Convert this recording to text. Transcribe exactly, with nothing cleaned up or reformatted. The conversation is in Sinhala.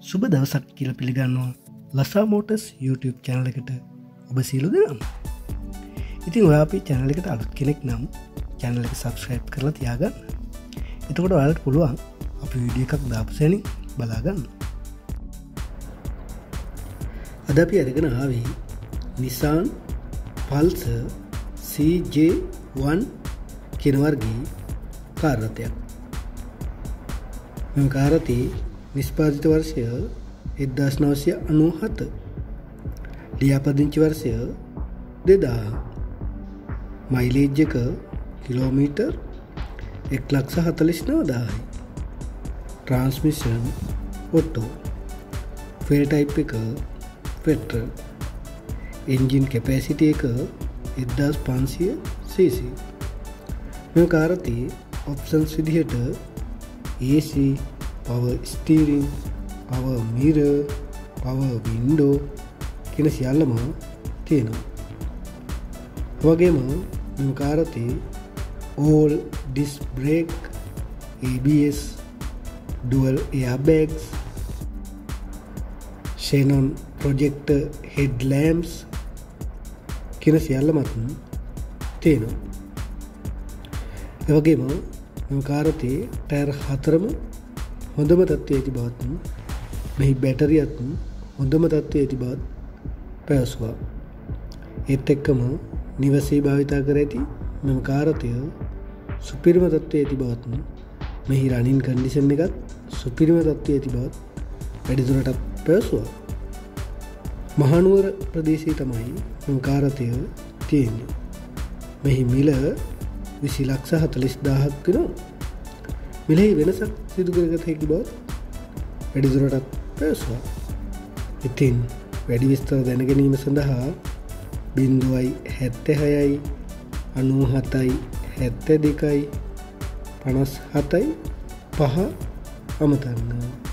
සුබ දවසක් කියලා පිළිගන්නවා ලසා මෝටර්ස් YouTube channel එකට ඔබ සියලු දෙනාම. ඉතින් ඔයා අපේ channel එකට අලුත් කෙනෙක් නම් channel එක subscribe කරලා තියාගන්න. එතකොට ඔයාලට පුළුවන් අපි වීඩියෝ එකක් දාපු සැනින් බලා ගන්න. අද අපි අරගෙන ආවේ Nissan Pulsar C J one කියන වර්ගයේ කාර් රථයක්. මේ කාර් රථයේ නිෂ්පාදිත වර්ෂය එක්දාස් නවසිය අනූ හත, ලියාපදිංචි වර්ෂය දෙදාහ, මයිලේජ් එක කිලෝමීටර් එක් ලක්ෂ හතළිස් නවදාහයි, ට්‍රාන්ස්මිෂන් ඔටෝ, ෆෙල් ටයිප් එක පෙට්‍රල්, එන්ජින් කැපැසිටි එක එක්දාස් පන්සිය සීසී. මේ කාර් රථයේ ඔප්ෂන්ස් විදිහට A C, power steering, power mirror, power window කියන සියල්ලම තියෙනවා. වගේම මේ කාර් රථයේ all disc brake, A B S, dual airbags, xenon projector headlamps කියන සියල්ලමත් තියෙනවා. ඒ වගේම මේ කාර් රථයේ ටයර් හතරම හොඳම තත්ත්වයේ ඇති බවත්, මෙහි බැටරියත් හොඳම තත්ත්වයේ ඇති බවත් පැවසුවා. ඒත් එක්කම නිවසේ භාවිතා කර ඇති මෙම කාර් රථය සුපිරිම තත්ත්වයේ ඇති බවත්, මෙහි රනින් කන්ඩිෂන් එකත් සුපිරිම තත්ත්වයේ ඇති බවත් වැඩිදුරටත් පැවසුවා. මහනුවර ප්‍රදේශයේ තමයි මෙම කාර් රථය තියෙන්නේ. මෙහි මිල විසි ලක්ෂ හතළිස් දාහක් වෙනවා. මිලෙහි වෙනසක් සිදු කරගත හැකි බවත් වැඩිදුරටත් පැවසුවා. ඉතින් වැඩි විස්තර දැන ගැනීම සඳහා බිංදුවයි හැත්තෑහයයි අනූ හතයි හැත්තෑ දෙකයි පනස් හතයි පහ අමතන්න.